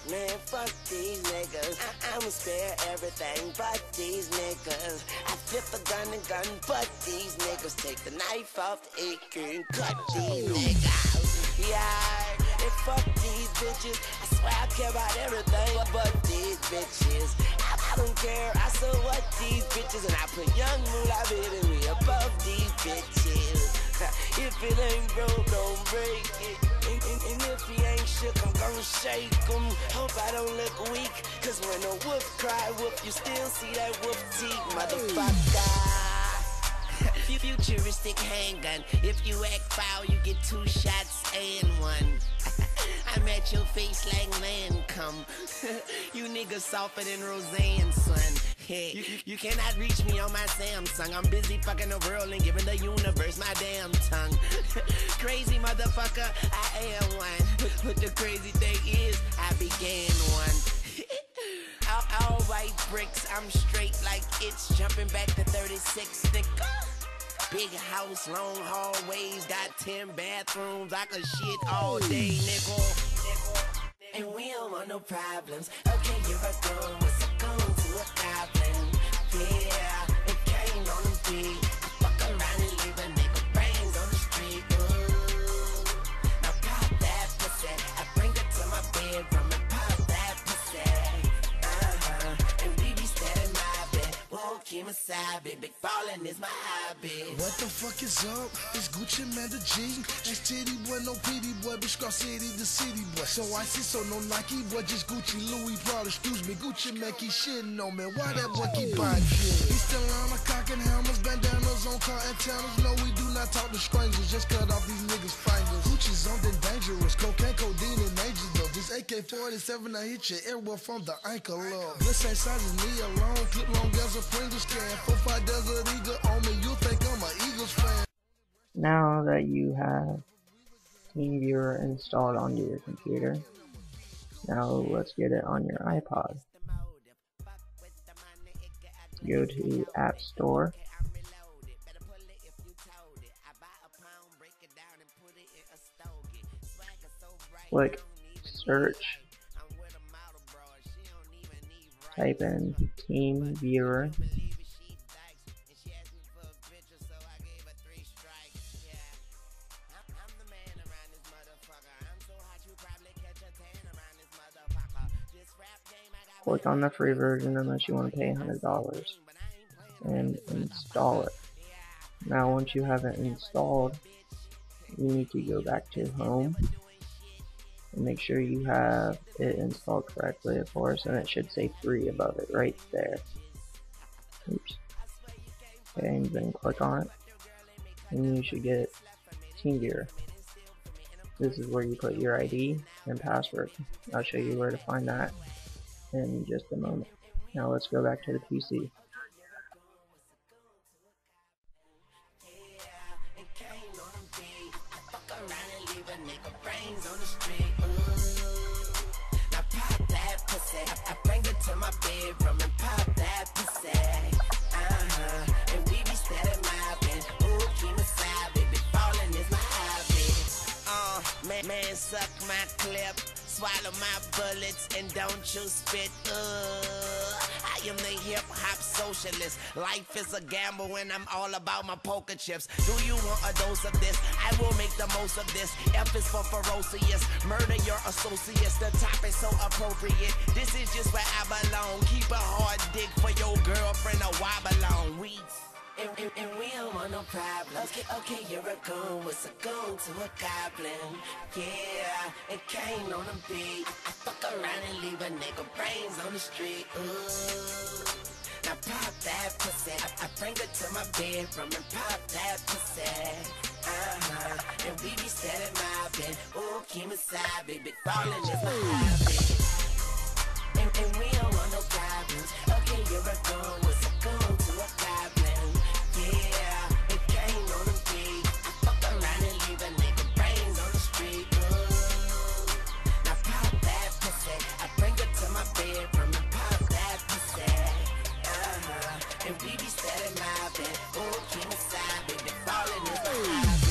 Man, fuck these niggas. I'ma spare everything but these niggas. I flip a gun and gun, but these niggas take the knife off the AK and cut these niggas. Yeah, and fuck these bitches. I swear I care about everything but these bitches. I don't care, I so what these bitches. And I put young moolah baby me above these bitches. If it ain't broke, don't break it. And if he ain't shook, I'm gonna shake him. Hope I don't look weak, cause when a wolf cry wolf, you still see that wolf teeth, motherfucker. Futuristic handgun. If you act foul, you get 2 shots and 1. I'm at your face like Lancome. You niggas softer than Roseanne, son. Hey, you cannot reach me on my Samsung. I'm busy fucking the world and giving the universe my damn tongue. Crazy motherfucker, I am one. But the crazy thing is, I began one. All white bricks, I'm straight like it's jumping back to 36, nigga. Big house, long hallways, got 10 bathrooms. I could shit all day, nigga. And we don't want no problems. Okay, you're a gun, what's a gun to a goblin? Yeah, it came on the beat. I fuck around and leave a nigga brains on the street. Ooh. Now pop that pussy. I bring her to my bedroom and pop that pussy. And we be steady mobbing. Won't keep my side, big ballin' is my hobby. What the fuck is up? It's Gucci Man the G. It's titty boy, no pity boy, bitch Scar City the city boy. So icy, so no Nike, boy, just Gucci, Louis, Prada, excuse me. Gucci man keep shitting on me. Why that boy keep buying shit? He's still on a cock and hammers, bandanas on car antennas. No, we do not talk to strangers, just cut off these niggas' fingers. Gucci's something dangerous, cocaine, codeine, and angels love. This AK-47, I hit your airwell from the ankle up. This ain't size is me alone, clip long as a Pringles can. 4-5 Desert Eagle on me, you think I'm an Eagles fan. Now that you have TeamViewer installed onto your computer, now let's get it on your iPod. Go to App Store, click Search, type in TeamViewer, click on the free version unless you want to pay $100 and install it. Now once you have it installed, you need to go back to Home and make sure you have it installed correctly, of course, and it should say free above it right there. Oops. Okay, and then click on it and you should get TeamViewer. This is where you put your ID and password. I'll show you where to find that in just a moment. Now let's go back to the PC. I bring her to my bedroom and pop that pussy. And we be steady mobbing. Ooh, keep me side, baby, ballin' is my hobby. Man, suck my clip, swallow my bullets, and don't you spit. I am the hip-hop socialist. Life is a gamble when I'm all about my poker chips. Do you want a dose of this? I will make the most of this. F is for ferocious. Murder your associates. The top is so appropriate. This is just where I belong. Keep a hard dick for your girlfriend to wobble on. And we don't want no problems. Okay, you're a goon. What's a goon to a goblin? Yeah, it came on a beat. I fuck around and leave a nigga brains on the street. Ooh. Now pop that pussy. I bring her to my bedroom and pop that pussy. And we be steady mobbing. Ooh, keep me side, baby, ballin' is my hobby. And we don't want no problems. Okay, you're a goon. What's a goon to a goblin? Yeah, it came on the beat. I fuck around and leave a nigga brains on the street. Ooh. Now pop that pussy. I bring her to my bedroom and pop that pussy. And we be steady mobbing. Ooh, keep me side, baby, ballin' is my hobby.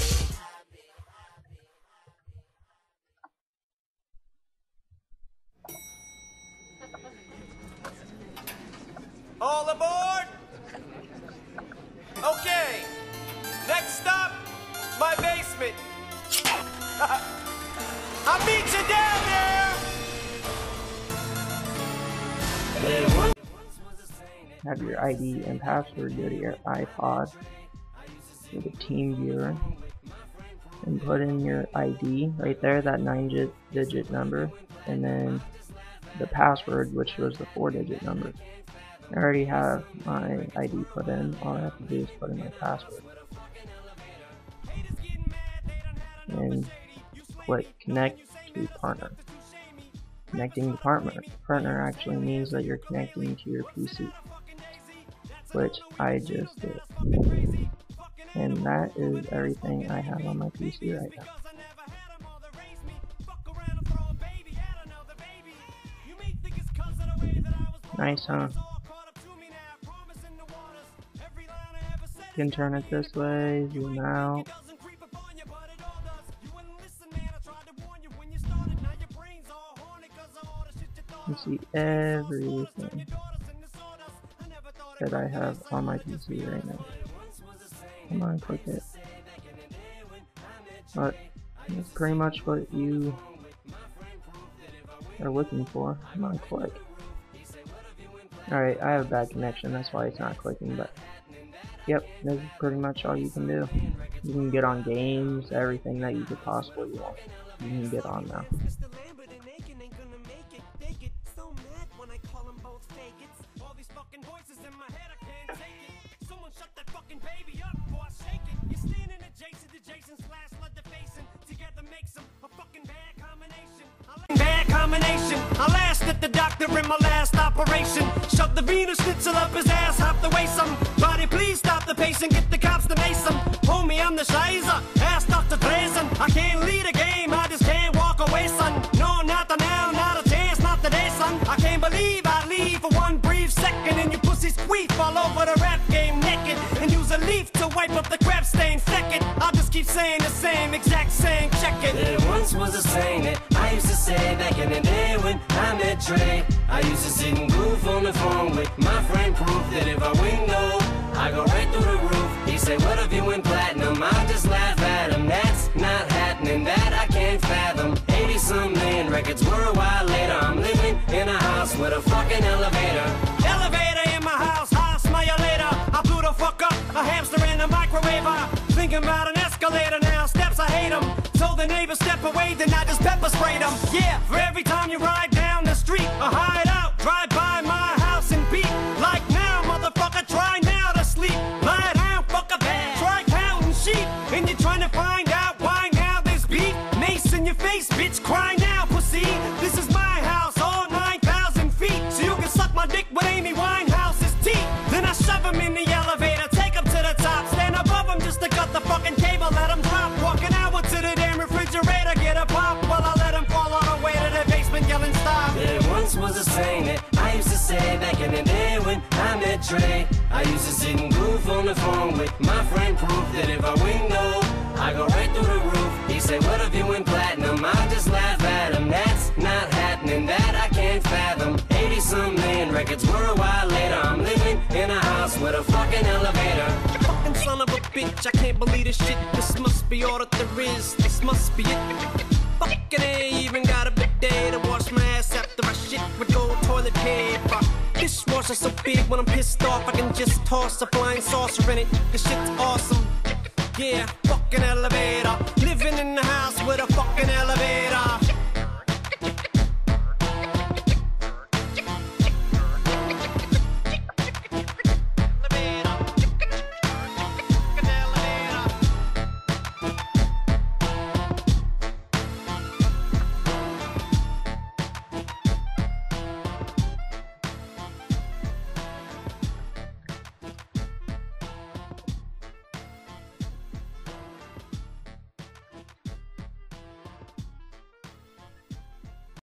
All aboard? Okay. Next stop, my basement. I'll meet you down there. Have your ID and password go to your iPod with a team viewer and put in your ID right there, that 9-digit number, and then the password, which was the 4-digit number. I already have my ID put in. All I have to do is put in my password and click connect to partner. Connecting to partner actually means that you're connecting to your PC, which I just did. And that is everything I have on my PC right now. Nice, huh? You can turn it this way, zoom out. You can see everything that I have on my PC right now. Come on, click it. But that's pretty much what you are looking for. Come on, click. Alright, I have a bad connection, that's why it's not clicking, but yep, this is pretty much all you can do. You can get on games, everything that you could possibly want. You can get on now. I last at the doctor in my last operation. Shoved the Venus schnitzel up his ass, have to waste some. Body, please stop the patient, get the cops to mace him. Homie, I'm the Shizer, ask Dr. Drazen. I can't lead a game, I just can't walk away, son. No, not the now, not a chance, not today, son. I can't believe I leave for one brief second and you pussies queef all over the rap game naked. And use a leaf to wipe up the crap stain second. I'll just keep saying the same, exact same, check it. There once was a saying that I used to say back in the day when I met Trey. I used to sit and goof on the phone with my friend Proof that if I win gold, I go right through the roof. He say, what if you win platinum? I just laugh at him. That's not happening, that I can't fathom. 80-some million records were a while later. I'm living in a house with a fucking elevator. Elevator in my house, I'll smell you later. I blew the fuck up, a hamster in a microwaver. Thinking about an escalator now, steps I hate them. So the neighbors step away, then I just pepper sprayed them. Yeah, for every time you ride down the street or hide out, drive by my house and beat. Like now, motherfucker, try now to sleep. Lie down, fuck a bed, try counting sheep. And you're trying to find out why now there's beef. Mace in your face, bitch, cry now, pussy. This is my house, all 9,000 feet. So you can suck my dick with Amy Winehouse's teeth. Then I shove him in the elevator, take him to the top. Stand above him just to cut the fucking cable, let him drop. Walking out to the damn refrigerator, get a pop while I let him fall all the way to the basement yelling stop. There once was a saying that I used to say back in the day when I met Trey. I used to sit and goof on the phone with my friend Proof that if I win gold, I go right through the roof. He say, what if you win platinum? I just laugh at him. That's not happening, that I can't fathom. 80-some million records were a while later. I'm living in a house with a fucking elevator. Fucking son of a bitch, I can't believe this shit. This must be all that there is, this must be it. Fucking ain't even got a bidet to wash my ass after I shit with gold toilet paper. Dishwasher so big when I'm pissed off I can just toss a flying saucer in it. This shit's awesome. Yeah, fucking elevator. Living in the house with a fucking elevator.